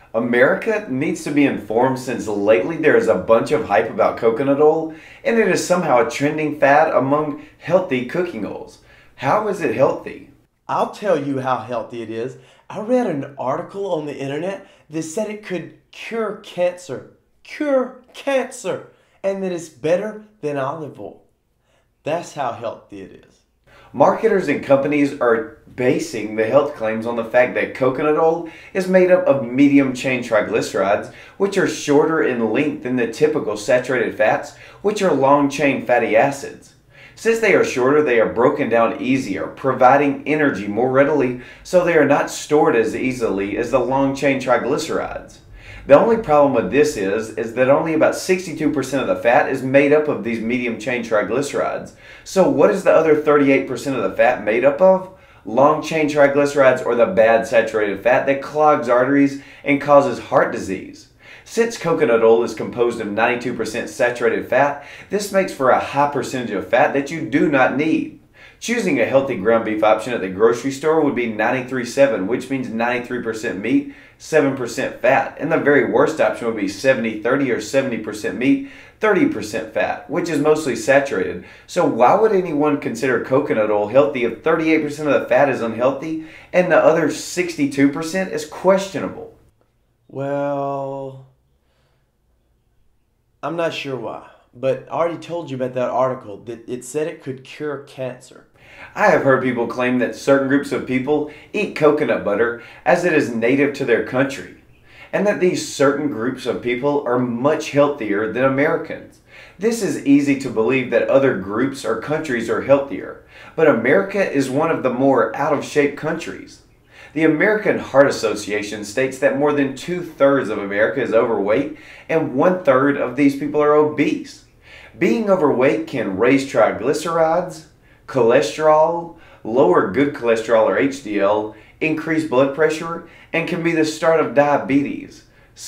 America needs to be informed since lately there is a bunch of hype about coconut oil and it is somehow a trending fad among healthy cooking oils. How is it healthy? I'll tell you how healthy it is. I read an article on the internet that said it could cure cancer. Cure cancer! And that it's better than olive oil. That's how healthy it is. Marketers and companies are basing the health claims on the fact that coconut oil is made up of medium chain triglycerides, which are shorter in length than the typical saturated fats, which are long chain fatty acids. Since they are shorter, they are broken down easier, providing energy more readily, so they are not stored as easily as the long chain triglycerides. The only problem with this is that only about 62% of the fat is made up of these medium chain triglycerides. So what is the other 38% of the fat made up of? Long chain triglycerides, or the bad saturated fat that clogs arteries and causes heart disease. Since coconut oil is composed of 92% saturated fat, this makes for a high percentage of fat that you do not need. Choosing a healthy ground beef option at the grocery store would be 93.7, which means 93% meat, 7% fat. And the very worst option would be 70-30 or 70% meat, 30% fat, which is mostly saturated. So why would anyone consider coconut oil healthy if 38% of the fat is unhealthy and the other 62% is questionable? Well, I'm not sure why, but I already told you about that article that it said it could cure cancer. I have heard people claim that certain groups of people eat coconut butter as it is native to their country, and that these certain groups of people are much healthier than Americans. This is easy to believe that other groups or countries are healthier, but America is one of the more out-of-shape countries. The American Heart Association states that more than 2/3 of America is overweight and 1/3 of these people are obese. Being overweight can raise triglycerides, cholesterol, lower good cholesterol or HDL, increase blood pressure, and can be the start of diabetes.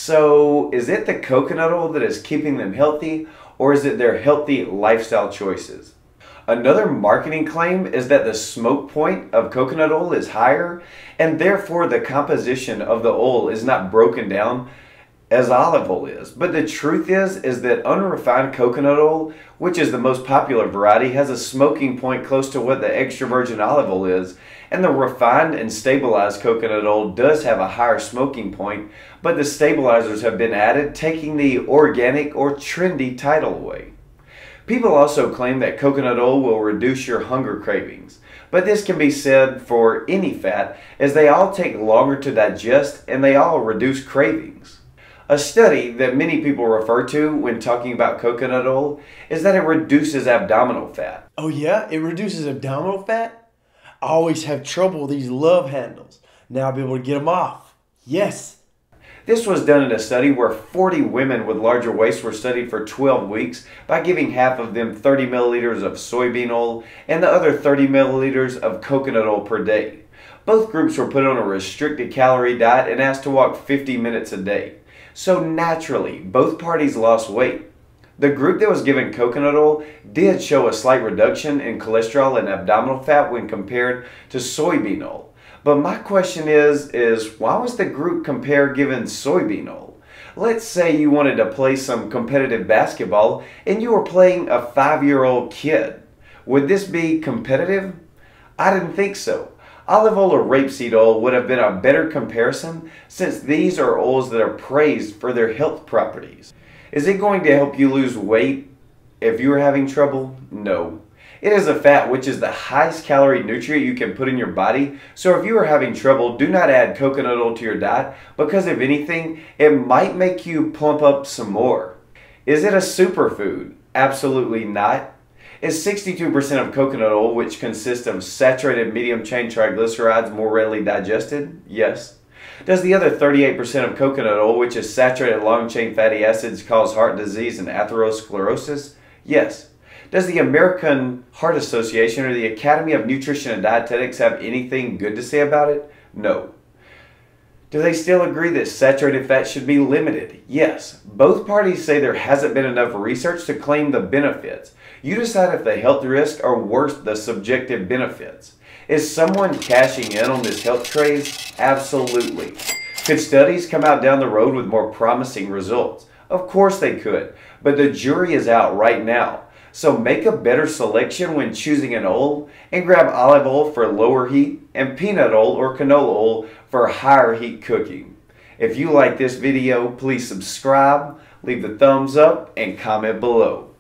So, is it the coconut oil that is keeping them healthy, or is it their healthy lifestyle choices? Another marketing claim is that the smoke point of coconut oil is higher, and therefore the composition of the oil is not broken down as olive oil is. But the truth is that unrefined coconut oil, which is the most popular variety, has a smoking point close to what the extra virgin olive oil is, and the refined and stabilized coconut oil does have a higher smoking point, but the stabilizers have been added, taking the organic or trendy title away. People also claim that coconut oil will reduce your hunger cravings, but this can be said for any fat as they all take longer to digest and they all reduce cravings. A study that many people refer to when talking about coconut oil is that it reduces abdominal fat. Oh yeah? It reduces abdominal fat? I always have trouble with these love handles. Now I'll be able to get them off. Yes. This was done in a study where 40 women with larger waists were studied for 12 weeks by giving half of them 30 milliliters of soybean oil and the other 30 milliliters of coconut oil per day. Both groups were put on a restricted calorie diet and asked to walk 50 minutes a day. So naturally, both parties lost weight. The group that was given coconut oil did show a slight reduction in cholesterol and abdominal fat when compared to soybean oil. But my question is why was the group compared given soybean oil? Let's say you wanted to play some competitive basketball and you were playing a 5-year-old kid. Would this be competitive? I didn't think so. Olive oil or rapeseed oil would have been a better comparison since these are oils that are praised for their health properties. Is it going to help you lose weight if you are having trouble? No. It is a fat which is the highest calorie nutrient you can put in your body, so if you are having trouble, do not add coconut oil to your diet because if anything, it might make you plump up some more. Is it a superfood? Absolutely not. Is 62% of coconut oil, which consists of saturated medium chain triglycerides, more readily digested? Yes. Does the other 38% of coconut oil, which is saturated long chain fatty acids, cause heart disease and atherosclerosis? Yes. Does the American Heart Association or the Academy of Nutrition and Dietetics have anything good to say about it? No. Do they still agree that saturated fat should be limited? Yes. Both parties say there hasn't been enough research to claim the benefits. You decide if the health risks are worth the subjective benefits. Is someone cashing in on this health craze? Absolutely. Could studies come out down the road with more promising results? Of course they could, but the jury is out right now. So make a better selection when choosing an oil and grab olive oil for lower heat and peanut oil or canola oil for higher heat cooking. If you like this video, please subscribe, leave the thumbs up, and comment below.